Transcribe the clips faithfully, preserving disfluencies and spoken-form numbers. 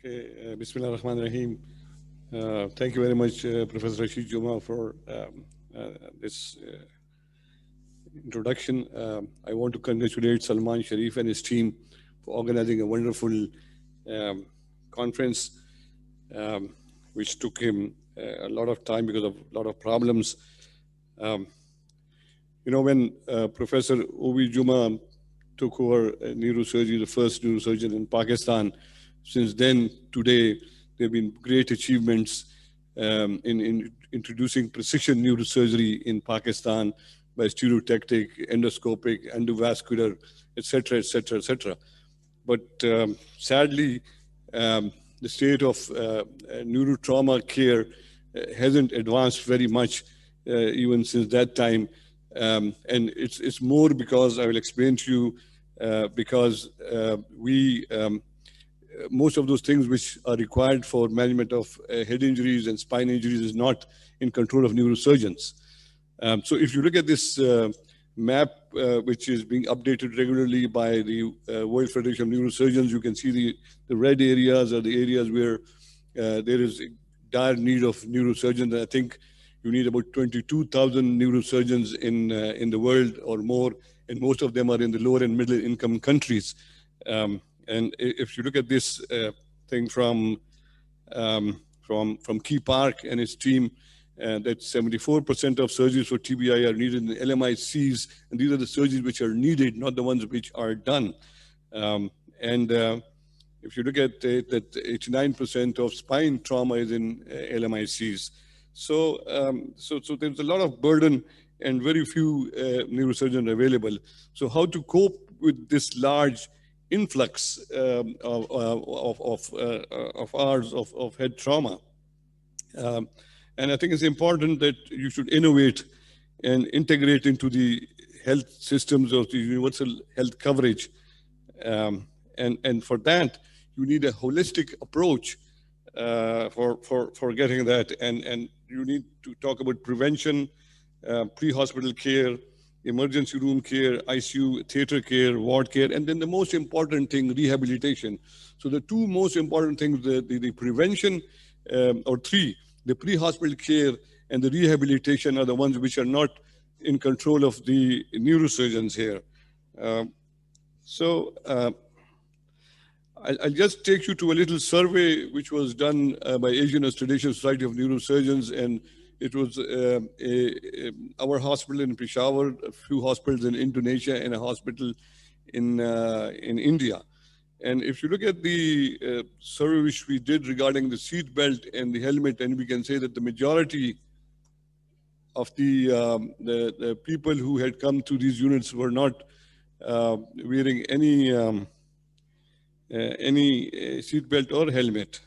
Okay, uh, Bismillah ar-Rahman ar-Rahim. Uh, thank you very much, uh, Professor Rashid Juma, for um, uh, this uh, introduction. Um, I want to congratulate Salman Sharif and his team for organizing a wonderful um, conference, um, which took him uh, a lot of time because of a lot of problems. Um, you know, when uh, Professor Obi Juma took over uh, neurosurgery, the first neurosurgeon in Pakistan, since then, today, there have been great achievements um, in, in introducing precision neurosurgery in Pakistan by stereotactic, endoscopic, endovascular, et cetera, et cetera, et cetera. But um, sadly, um, the state of uh, neurotrauma care uh, hasn't advanced very much uh, even since that time. Um, and it's, it's more because, I will explain to you, uh, because uh, we, um, most of those things which are required for management of uh, head injuries and spine injuries is not in control of neurosurgeons. Um, so if you look at this uh, map, uh, which is being updated regularly by the uh, World Federation of Neurosurgeons, you can see the, the red areas are the areas where uh, there is dire need of neurosurgeons. I think you need about twenty-two thousand neurosurgeons in, uh, in the world or more, and most of them are in the lower and middle income countries. Um, And if you look at this uh, thing from, um, from, from Key Park and his team, uh, that seventy-four percent of surgeries for T B I are needed in L M I Cs, and these are the surgeries which are needed, not the ones which are done. Um, and uh, if you look at it, that eighty-nine percent of spine trauma is in uh, L M I Cs. So, um, so, so there's a lot of burden and very few uh, neurosurgeons available. So how to cope with this large influx um, of, of, of, uh, of ours of, of head trauma. Um, and I think it's important that you should innovate and integrate into the health systems of the universal health coverage. Um, and, and for that, you need a holistic approach uh, for, for, for getting that. And, and you need to talk about prevention, uh, pre-hospital care, emergency room care, I C U, theater care, ward care, and then the most important thing, rehabilitation. So the two most important things, the, the, the prevention, um, or three, the pre-hospital care and the rehabilitation are the ones which are not in control of the neurosurgeons here. Um, so uh, I'll, I'll just take you to a little survey which was done uh, by Asian Australasian Society of Neurosurgeons, and it was uh, a, a, our hospital in Peshawar, a few hospitals in Indonesia, and a hospital in, uh, in India. And if you look at the uh, survey which we did regarding the seat belt and the helmet, and we can say that the majority of the, um, the, the people who had come to these units were not uh, wearing any, um, uh, any uh, seat belt or helmet.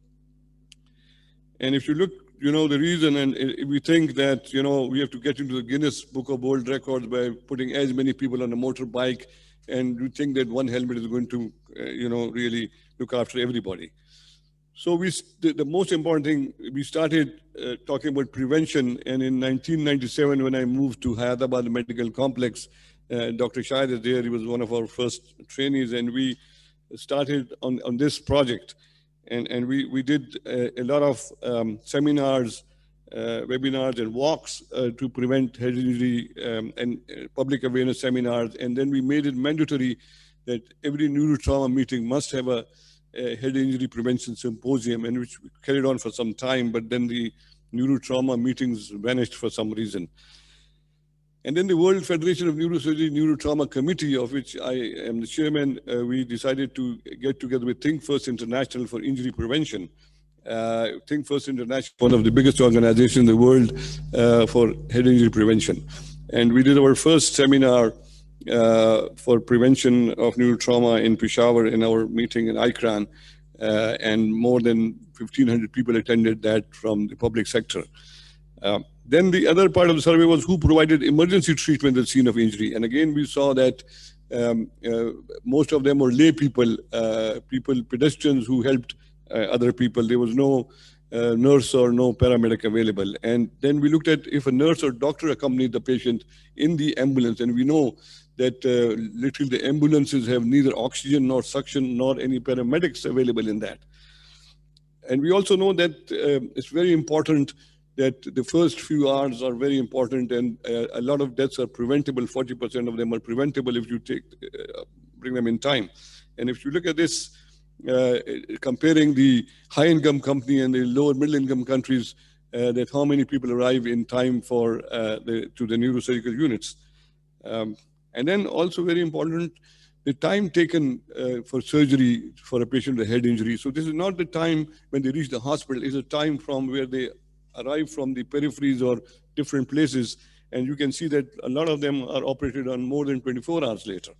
And if you look, you know, the reason, and we think that, you know, we have to get into the Guinness Book of World Records by putting as many people on a motorbike, and we think that one helmet is going to, uh, you know, really look after everybody. So we, the, the most important thing, we started uh, talking about prevention, and in nineteen ninety-seven, when I moved to Hyderabad Medical Complex, uh, Doctor Shahid is there, he was one of our first trainees, and we started on, on this project. And, and we, we did a, a lot of um, seminars, uh, webinars, and walks uh, to prevent head injury, um, and uh, public awareness seminars. And then we made it mandatory that every neurotrauma meeting must have a, a head injury prevention symposium, and which we carried on for some time, but then the neurotrauma meetings vanished for some reason. And then the World Federation of Neurosurgery Neurotrauma Committee, of which I am the chairman, uh, we decided to get together with Think First International for injury prevention. Uh, Think First International, one of the biggest organizations in the world uh, for head injury prevention. And we did our first seminar uh, for prevention of neurotrauma in Peshawar in our meeting in ICRAN, uh, and more than fifteen hundred people attended that from the public sector. Uh, Then the other part of the survey was who provided emergency treatment at the scene of injury. And again, we saw that um, uh, most of them were lay people, uh, people, pedestrians who helped uh, other people. There was no uh, nurse or no paramedic available. And then we looked at if a nurse or doctor accompanied the patient in the ambulance. And we know that uh, literally the ambulances have neither oxygen nor suction nor any paramedics available in that. and we also know that uh, it's very important that the first few hours are very important, and uh, a lot of deaths are preventable. forty percent of them are preventable if you take, uh, bring them in time. And if you look at this, uh, comparing the high-income company and the lower middle-income countries, uh, that how many people arrive in time for uh, the, to the neurosurgical units. Um, and then also very important, the time taken uh, for surgery for a patient with a head injury. So this is not the time when they reach the hospital, it's a time from where they arrive from the peripheries or different places. And you can see that a lot of them are operated on more than twenty-four hours later.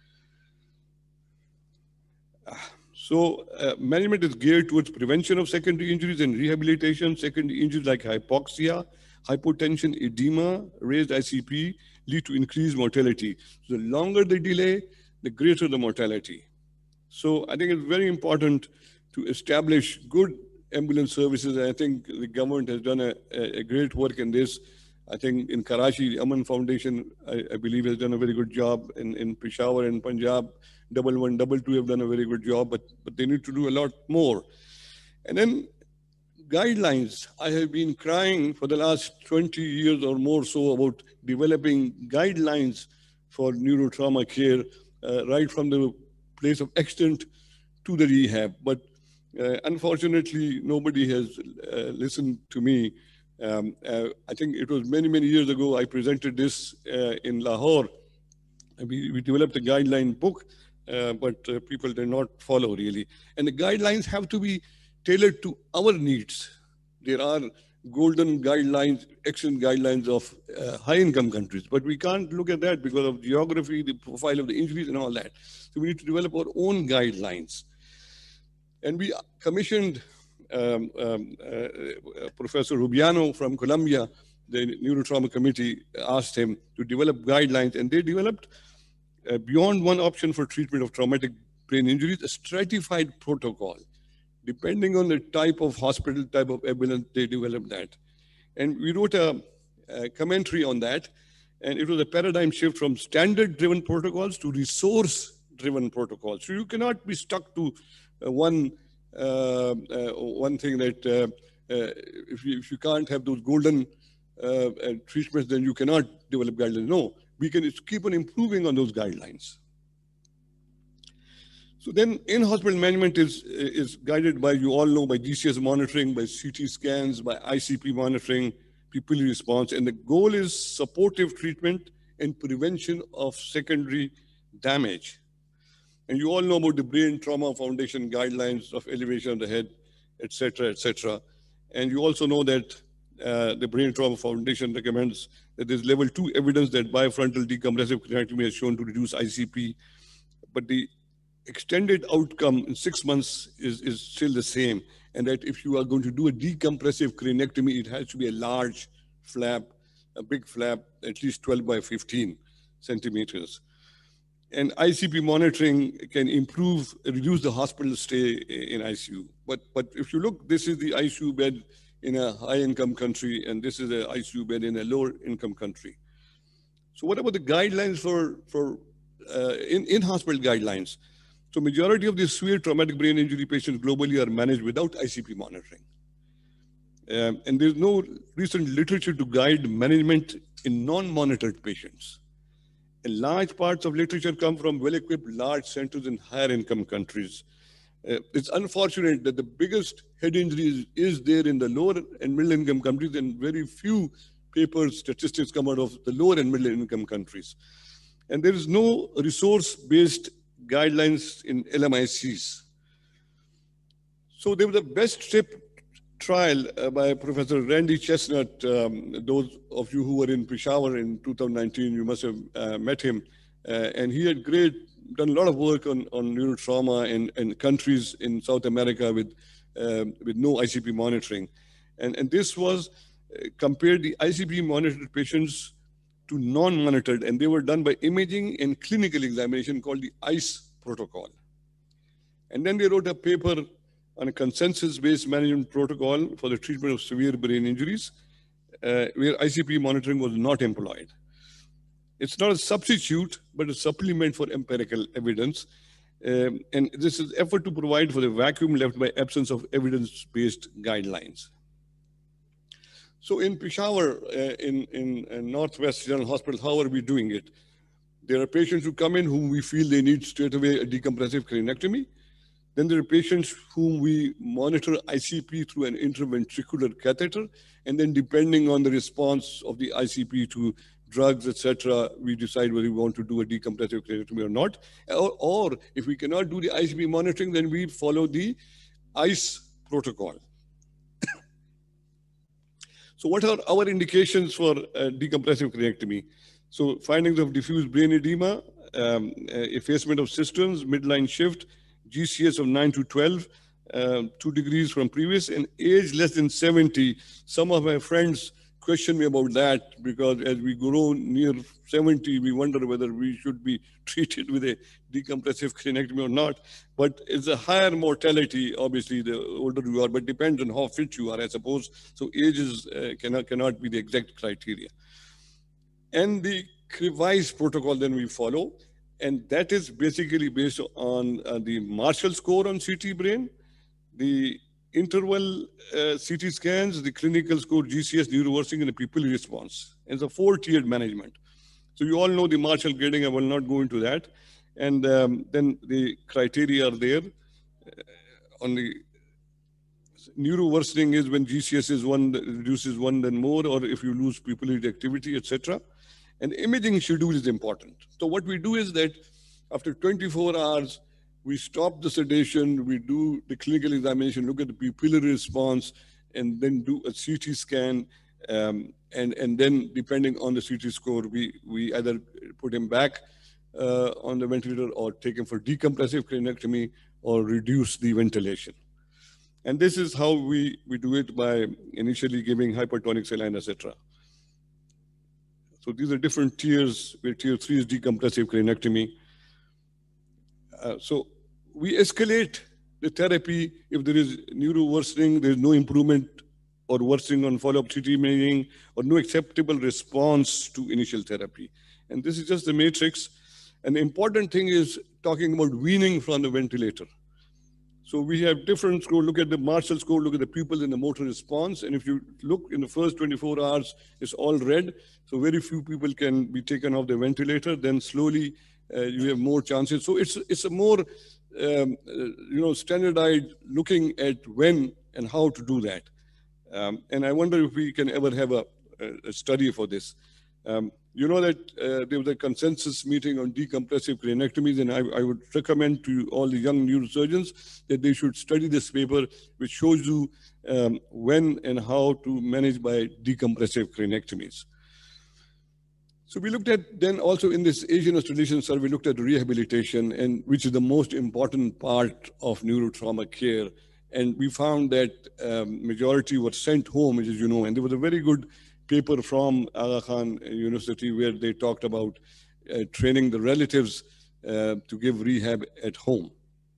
So uh, management is geared towards prevention of secondary injuries and rehabilitation. Secondary injuries like hypoxia, hypotension, edema, raised I C P lead to increased mortality. So the longer the delay, the greater the mortality. So I think it's very important to establish good ambulance services. And I think the government has done a, a great work in this. I think in Karachi, the Aman Foundation, I, I believe, has done a very good job. In, in Peshawar and Punjab, double one, double two have done a very good job, but, but they need to do a lot more. And then guidelines. I have been crying for the last twenty years or more so about developing guidelines for neurotrauma care, uh, right from the place of accident to the rehab. But uh, unfortunately, nobody has uh, listened to me. Um, uh, I think it was many, many years ago, I presented this uh, in Lahore. We, we developed a guideline book, uh, but uh, people did not follow really. And the guidelines have to be tailored to our needs. There are golden guidelines, excellent guidelines of uh, high-income countries, but we can't look at that because of geography, the profile of the injuries and all that. So we need to develop our own guidelines. And we commissioned um, um, uh, Professor Rubiano from Columbia, the Neurotrauma Committee asked him to develop guidelines, and they developed uh, beyond one option for treatment of traumatic brain injuries, a stratified protocol. Depending on the type of hospital, type of ambulance, they developed that. And we wrote a, a commentary on that, and it was a paradigm shift from standard-driven protocols to resource-driven protocols. So you cannot be stuck to uh, one, uh, uh, one thing that uh, uh, if, you, if you can't have those golden uh, uh, treatments, then you cannot develop guidelines. No, we can keep on improving on those guidelines. So then in-hospital management is, is guided by, you all know, by G C S monitoring, by C T scans, by I C P monitoring, pupillary response, and the goal is supportive treatment and prevention of secondary damage. And you all know about the Brain Trauma Foundation guidelines of elevation of the head, et cetera, et cetera. And you also know that uh, the Brain Trauma Foundation recommends that there's level two evidence that bifrontal decompressive craniotomy has shown to reduce I C P, but the extended outcome in six months is, is still the same. And that if you are going to do a decompressive craniectomy, it has to be a large flap, a big flap, at least twelve by fifteen centimeters. And I C P monitoring can improve, reduce the hospital stay in I C U. But, but if you look, this is the I C U bed in a high-income country, and this is an I C U bed in a lower-income country. So what about the guidelines for, for uh, in, in-hospital guidelines? So majority of the severe traumatic brain injury patients globally are managed without I C P monitoring. Um, and there's no recent literature to guide management in non-monitored patients. And large parts of literature come from well-equipped large centers in higher income countries. Uh, it's unfortunate that the biggest head injuries is there in the lower and middle income countries, and very few papers, statistics come out of the lower and middle income countries. And there is no resource-based guidelines in L M I Cs. So there was a best strip trial uh, by Professor Randy Chestnut. Um, those of you who were in Peshawar in two thousand nineteen, you must have uh, met him. Uh, and he had great, done a lot of work on, on neurotrauma in, in countries in South America with, um, with no I C P monitoring. And, and this was uh, compared the I C P monitored patients to non-monitored, and they were done by imaging and clinical examination called the ICE protocol. And then they wrote a paper on a consensus-based management protocol for the treatment of severe brain injuries, uh, where I C P monitoring was not employed. It's not a substitute, but a supplement for empirical evidence. Um, and this is effort to provide for the vacuum left by absence of evidence-based guidelines. So in Peshawar, uh, in, in, in Northwest General Hospital, how are we doing it? There are patients who come in whom we feel they need straight away a decompressive craniectomy. Then there are patients whom we monitor I C P through an intraventricular catheter. And then depending on the response of the I C P to drugs, et cetera, we decide whether we want to do a decompressive craniectomy or not. Or, or if we cannot do the I C P monitoring, then we follow the I C E protocol. So what are our indications for uh, decompressive craniectomy? So findings of diffuse brain edema, um, uh, effacement of cisterns, midline shift, G C S of nine to twelve, uh, two degrees from previous, and age less than seventy. Some of my friends question me about that because as we grow near seventy, we wonder whether we should be treated with a decompressive craniectomy or not. But it's a higher mortality, obviously, the older you are, but depends on how fit you are, I suppose. So age is, uh, cannot, cannot be the exact criteria. And the revised protocol then we follow, and that is basically based on uh, the Marshall score on C T brain, the interval uh, C T scans, the clinical score, G C S, neuroversing, and the pupillary response. And it's a four-tiered management. So you all know the Marshall grading, I will not go into that. And um, then the criteria are there. Uh, on the neuroworsening is when G C S is one, reduces one then more, or if you lose pupillary activity, et cetera. And imaging schedule is important. So what we do is that after twenty-four hours, we stop the sedation, we do the clinical examination, look at the pupillary response, and then do a C T scan. Um, and, and then depending on the C T score, we, we either put him back uh, on the ventilator or take him for decompressive craniectomy or reduce the ventilation. And this is how we, we do it by initially giving hypertonic saline, et cetera. So these are different tiers, where tier three is decompressive craniectomy. Uh, so we escalate the therapy if there is neuro worsening, there is no improvement or worsening on follow-up C T imaging, or no acceptable response to initial therapy. And this is just the matrix. And the important thing is talking about weaning from the ventilator. So we have different scores. Look at the Marshall score, look at the pupils and the motor response. And if you look in the first twenty-four hours, it's all red. So very few people can be taken off the ventilator. Then slowly uh, you have more chances. So it's, it's a more, um, uh, you know, standardized looking at when and how to do that. Um, and I wonder if we can ever have a, a study for this. Um, you know that uh, there was a consensus meeting on decompressive craniectomies, and I, I would recommend to all the young neurosurgeons that they should study this paper, which shows you um, when and how to manage by decompressive craniectomies. So we looked at then also in this Asian Australasian survey, we looked at rehabilitation, and which is the most important part of neurotrauma care. And we found that um, majority were sent home, as you know, and there was a very good paper from Aga Khan University where they talked about uh, training the relatives uh, to give rehab at home.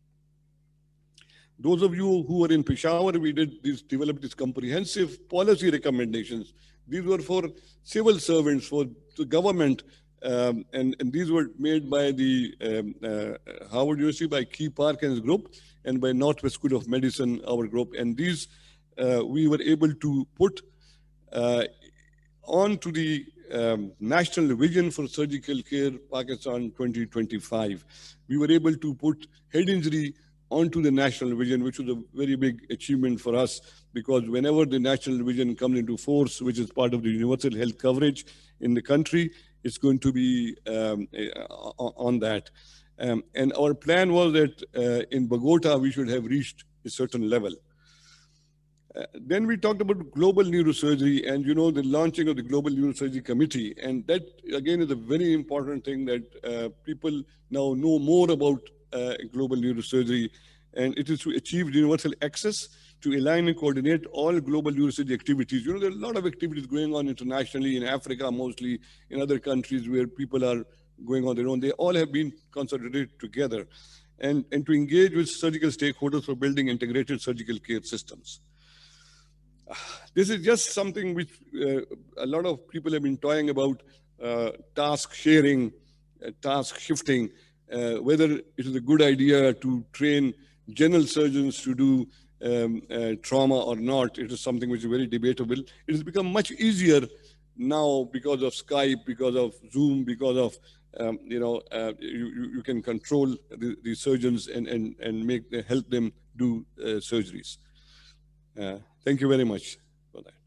Those of you who were in Peshawar, we did this, developed this comprehensive policy recommendations. These were for civil servants, for the government, um, and, and these were made by the um, uh, Harvard University, by Key Parkins group, and by Northwest School of Medicine, our group. And these uh, we were able to put uh, onto the um, National Vision for Surgical Care, Pakistan twenty twenty-five. We were able to put head injury onto the National Vision, which was a very big achievement for us, because whenever the National Vision comes into force, which is part of the universal health coverage in the country, it's going to be um, on that. Um, and our plan was that uh, in Bogota, we should have reached a certain level. Uh, then we talked about global neurosurgery and, you know, the launching of the Global Neurosurgery Committee. And that, again, is a very important thing that uh, people now know more about uh, global neurosurgery. And it is to achieve universal access, to align and coordinate all global neurosurgery activities. You know, there are a lot of activities going on internationally, in Africa mostly, in other countries where people are going on their own. They all have been consolidated together. And, and to engage with surgical stakeholders for building integrated surgical care systems. This is just something which uh, a lot of people have been talking about, uh, task sharing, uh, task shifting. uh, whether it is a good idea to train general surgeons to do um, uh, trauma or not. It is something which is very debatable. It has become much easier now because of Skype, because of Zoom, because of um, you know uh, you, you can control the, the surgeons and and and make help them do uh, surgeries. Uh, thank you very much for that.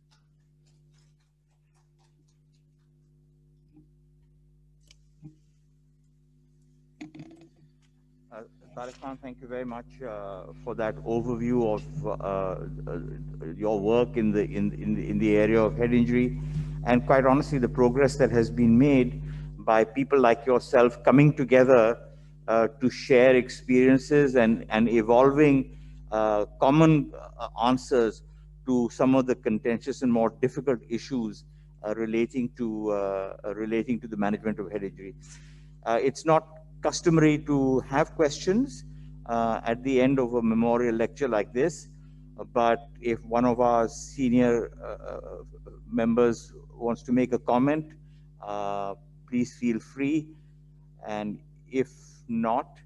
Uh, Tariq Khan, thank you very much uh, for that overview of uh, uh, your work in the, in, in, the, in the area of head injury, and quite honestly, the progress that has been made by people like yourself coming together uh, to share experiences and, and evolving uh, common uh, answers to some of the contentious and more difficult issues uh, relating to uh, relating to the management of head injury. Uh, it's not customary to have questions uh, at the end of a memorial lecture like this, but if one of our senior uh, members wants to make a comment, uh, please feel free, and if not,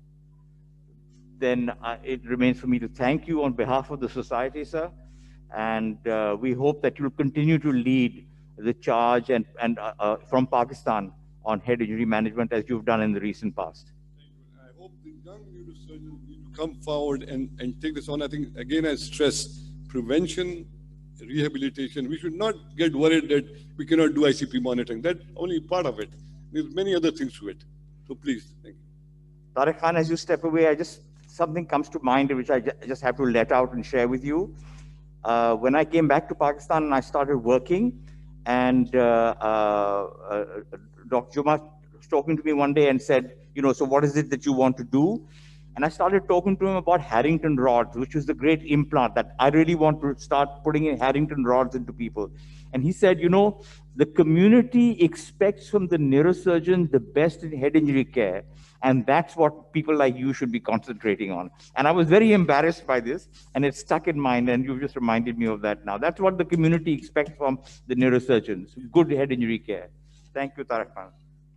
then uh, it remains for me to thank you on behalf of the society, sir, and uh, we hope that you'll continue to lead the charge and, and uh, uh, from Pakistan on head injury management as you've done in the recent past. I hope the young neurosurgeons need to come forward and, and take this on. I think, again, I stress prevention, rehabilitation. We should not get worried that we cannot do I C P monitoring. That's only part of it. There's many other things to it. So please, thank you. Tariq Khan, as you step away, I just, something comes to mind which I just have to let out and share with you. Uh, when I came back to Pakistan and I started working, and uh, uh, uh, Doctor Juma was talking to me one day and said, you know, so what is it that you want to do? And I started talking to him about Harrington rods, which was the great implant that I really want to start putting in Harrington rods into people. And he said, you know, the community expects from the neurosurgeon the best in head injury care. And that's what people like you should be concentrating on. And I was very embarrassed by this, and it stuck in mind, and you've just reminded me of that now. That's what the community expects from the neurosurgeons, good head injury care. Thank you, Tariq Khan.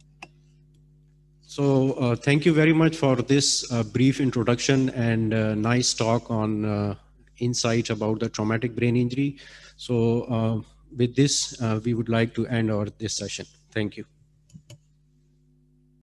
So uh, thank you very much for this uh, brief introduction and uh, nice talk on uh, insight about the traumatic brain injury. So uh, with this, uh, we would like to end our this session. Thank you.